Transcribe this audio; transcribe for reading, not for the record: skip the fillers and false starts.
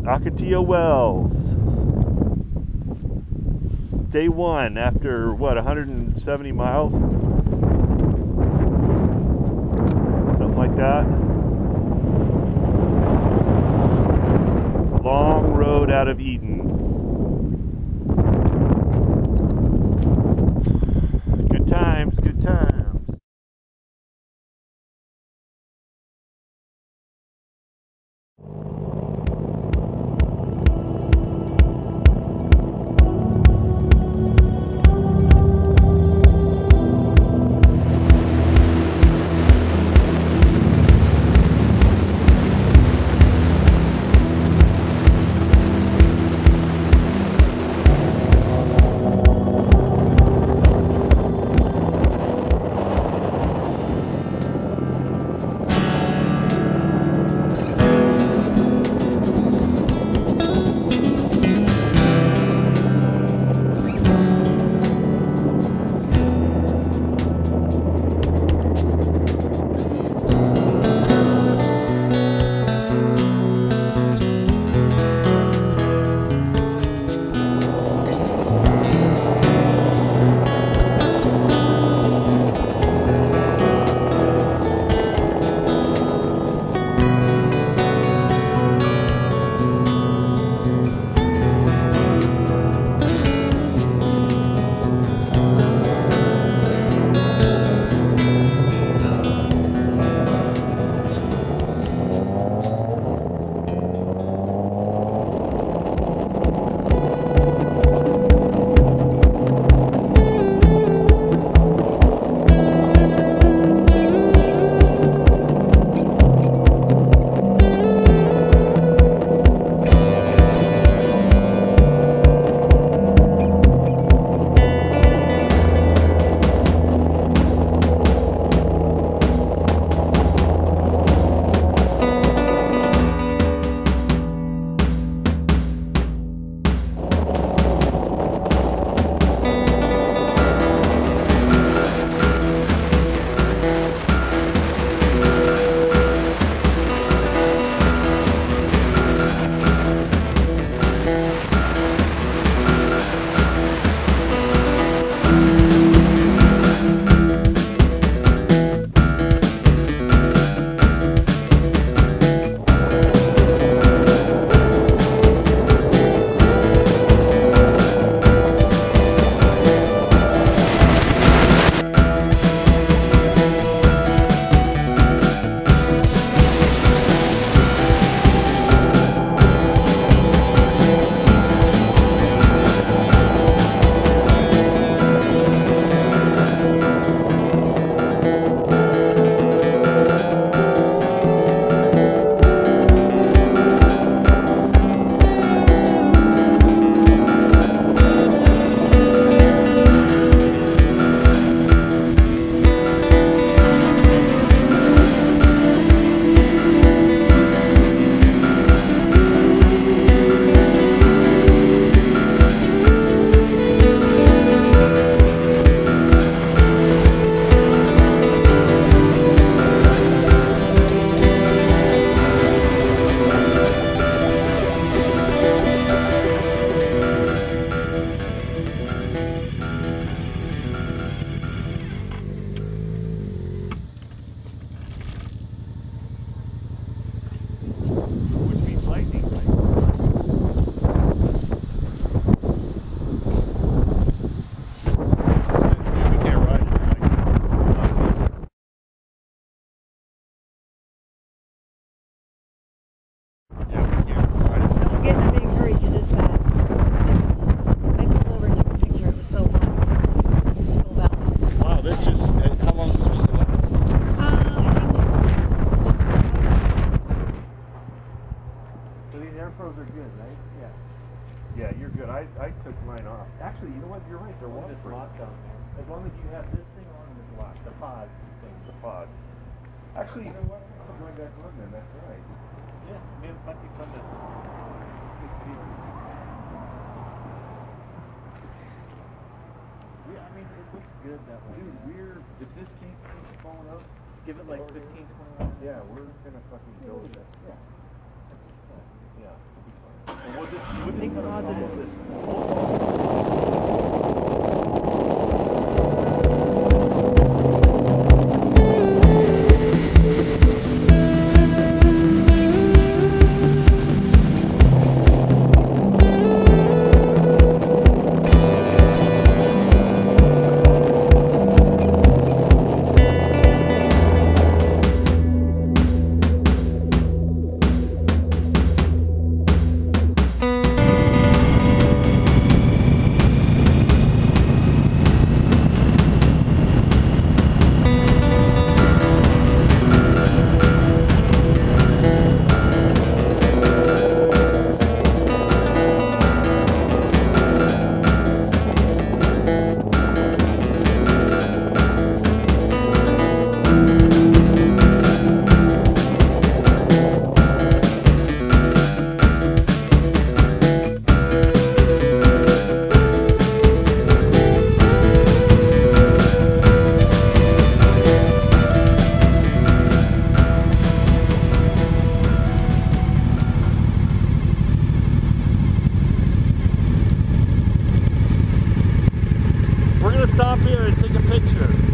Ocotillo Wells. Day one after what, 170 miles? Something like that. Long road out of Eden. Good times, good times. Yeah, you're good. I took mine off. Actually, you know what? You're right. They're waterproof. It's locked down there. As long as you have this thing on, it's locked. The pods thing. The pods. Actually, you know what? I'm going back on then. That's right. Yeah, maybe it might be fun to take video. Yeah, I mean, it looks good that way. Dude, if this keeps falling up, give it like 15, 20 minutes. Yeah, we're going to fucking build it. Yeah. Yeah, it'll be fun. And we'll just think positive. This. Stop here and take a picture.